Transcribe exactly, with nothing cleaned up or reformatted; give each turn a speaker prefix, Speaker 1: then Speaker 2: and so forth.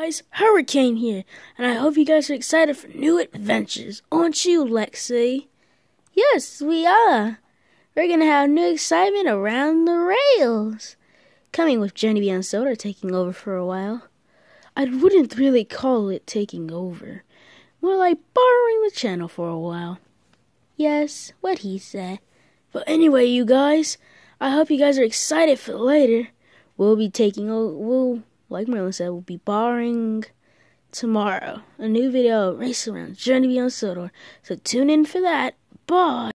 Speaker 1: guys, Hurricane here, and I hope you guys are excited for new adventures. Aren't you, Lexi? Yes, we are. We're going to have new excitement around the rails. Coming with Jenny Beyond Soda taking over for a while. I wouldn't really call it taking over. More like borrowing the channel for a while. Yes, what he said. But anyway, you guys, I hope you guys are excited for later. We'll be taking over, we'll, like Merlin said, we'll be borrowing tomorrow a new video of Race Around Journey Beyond Sodor. So tune in for that. Bye.